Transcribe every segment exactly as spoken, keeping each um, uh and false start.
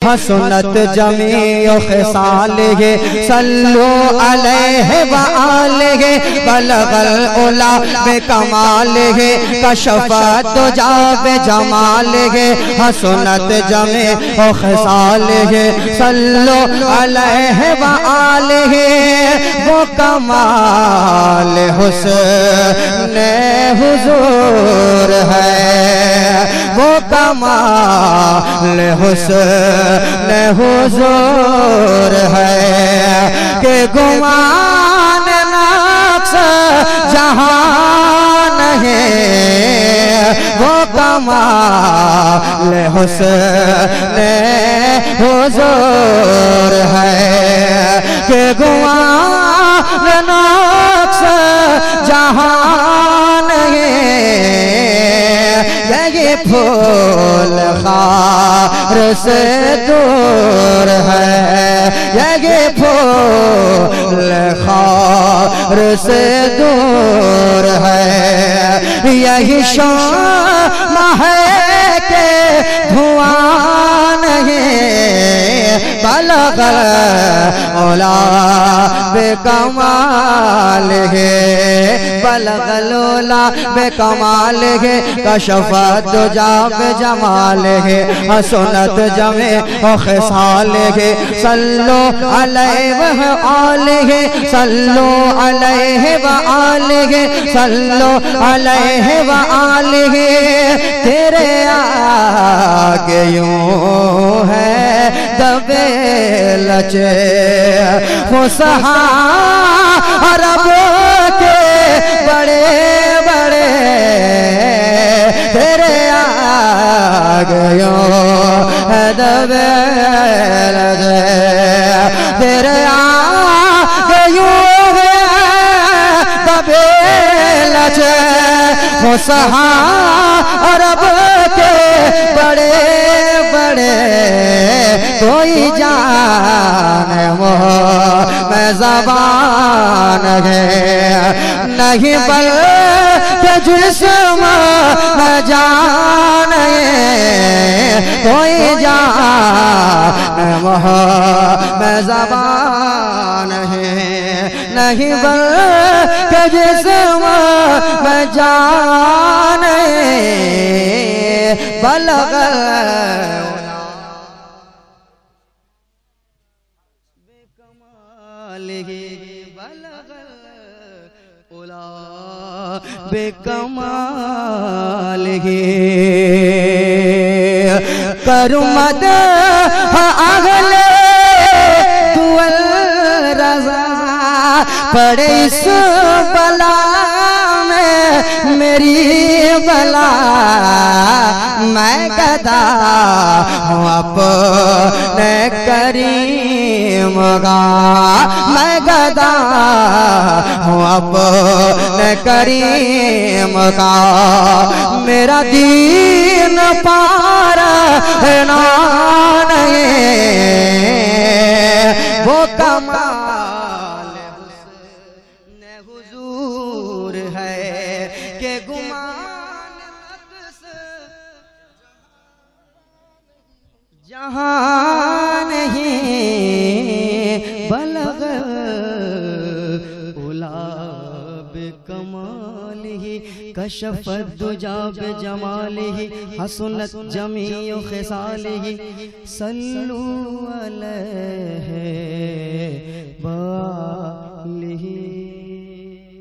हसनत जमीओ खिसालिहि सल्लु अलैहि व आलिहि बलगल उला बिकमालिहि कशफत दुजा बिजमालिहि हसनत जमीओ खिसालिहि सल्लु अलैहि व आलिहि वो कमाल हुस्न हुजूर है, वो कमाल हुस्न हुजूर है कि गुमान नक्श जहान है, वो कमाल हुस्न हुजूर है कि गुमान नक्श जहान है। ये फूल खार से दूर है, ये फूल खार से दूर है, यही शाम है के धुआं नहीं बलगल औला बेकमाल है, बलगल औला बेकमाल है कशफत दुजा बिजमाल है हसनत जमे ओ खिसाल है सल्लु अलैहि व आलिहि सल्लु अलैहि व आलिहि सल्लु अलैहि व आलिहि। तेरे आगे यूं है दबे लचे फुसहा अरब के बड़े बड़े, तेरे आगे यूं है दबे लचे, तेरे आगे यूं है दबे लचे फुसहा अरब के बड़े बड़े। कोई जाने वो मैं ज़बान है नहीं बल के जिस्म मैं जान है, कोई जाने वो मैं ज़बान है नहीं बल के जिस्म मैं जान है बलगल बेकमाल करूं मद अगले दुअल रज़ा पड़े इस बला में मेरी बला, मैं गदा हूँ अपने करीम का, मैं गदा हूँ अपने करीम का, मेरा दीन पार है नहीं वो कमाल हुस्न हुजूर है कि गुमान जहां नहीं बलगल उला बिकमालिहि कशफत दुजा बिजमालिहि हसनत जमीओ खिसालिहि सल्लु अलैहि व आलिहि।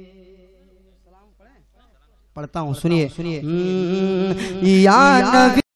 पढ़ता हूँ सुनिए सुनिए या नबी